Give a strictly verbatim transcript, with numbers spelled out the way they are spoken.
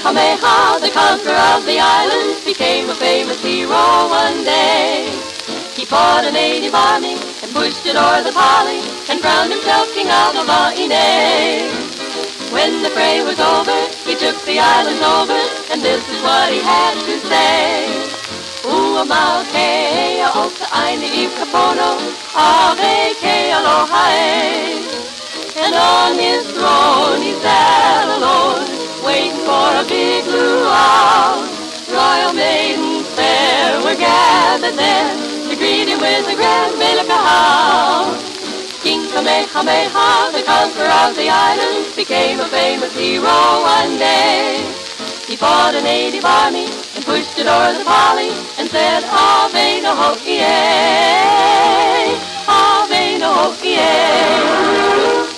Kamehameha, the conqueror of the island, became a famous hero one day. He fought a native army and pushed it o'er the Pali and crowned himself king of Avaine. When the fray was over, he took the island over, and this is what he had to say. Uamau ke aoka aini I kapono, ave ke aloha e. And on his throne he sat alone, waiting for a big luau. Royal maidens fair were gathered there to greet him with a grand belakahau. King Kamehameha, the conqueror of the island, became a famous hero one day. He fought a native army and pushed it o'er the Pali and said, Ave no ho'ie, Ave no ho'ie.